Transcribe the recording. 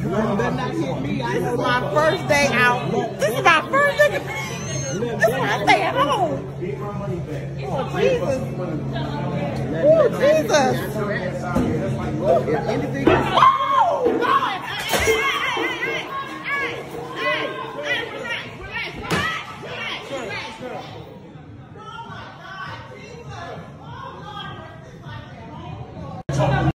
not hit me. This is my first day out. This is my first day. This is my day at home. Oh, Jesus. Oh, Jesus. If anything